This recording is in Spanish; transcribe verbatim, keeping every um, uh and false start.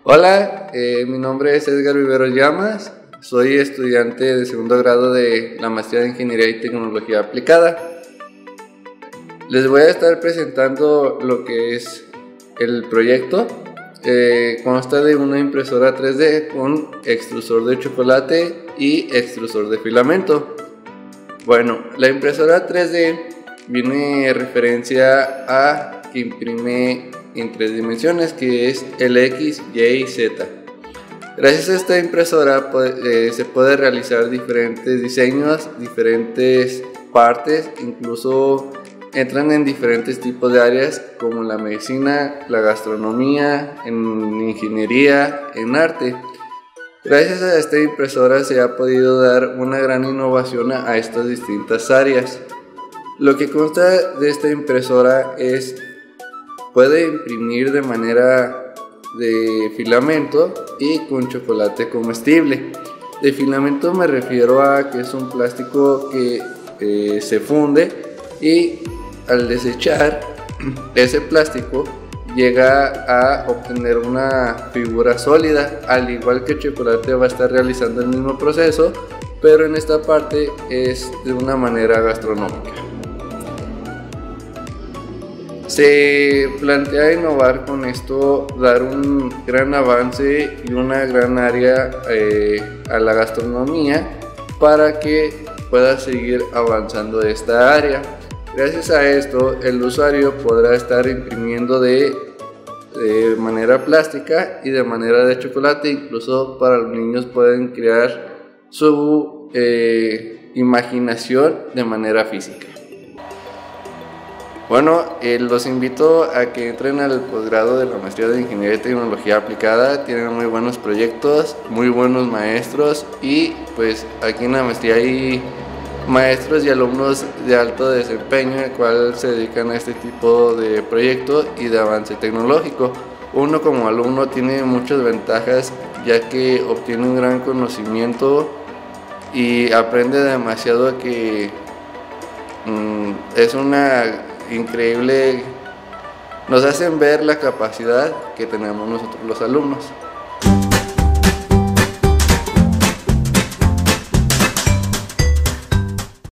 Hola, eh, mi nombre es Edgar Viveros Llamas, soy estudiante de segundo grado de la maestría de Ingeniería y Tecnología Aplicada. Les voy a estar presentando lo que es el proyecto. Eh, consta de una impresora tres D con extrusor de chocolate y extrusor de filamento. Bueno, la impresora tres D viene referencia a que imprime en tres dimensiones, que es el X, Y y Z. Gracias a esta impresora eh, se puede realizar diferentes diseños, diferentes partes, incluso entran en diferentes tipos de áreas como la medicina, la gastronomía, en ingeniería, en arte. Gracias a esta impresora se ha podido dar una gran innovación a estas distintas áreas. Lo que consta de esta impresora es puede imprimir de manera de filamento y con chocolate comestible. De filamento me refiero a que es un plástico que eh, se funde y al desechar ese plástico llega a obtener una figura sólida, al igual que el chocolate va a estar realizando el mismo proceso, pero en esta parte es de una manera gastronómica. Se plantea innovar con esto, dar un gran avance y una gran área eh, a la gastronomía para que pueda seguir avanzando esta área. Gracias a esto, el usuario podrá estar imprimiendo de, de manera plástica y de manera de chocolate. Incluso para los niños pueden crear su eh, imaginación de manera física. Bueno, eh, los invito a que entren al posgrado de la maestría de Ingeniería y Tecnología Aplicada. Tienen muy buenos proyectos, muy buenos maestros y pues aquí en la maestría hay maestros y alumnos de alto desempeño, el cual se dedican a este tipo de proyectos y de avance tecnológico. Uno como alumno tiene muchas ventajas, ya que obtiene un gran conocimiento y aprende demasiado, que mmm, es una increíble, nos hacen ver la capacidad que tenemos nosotros los alumnos.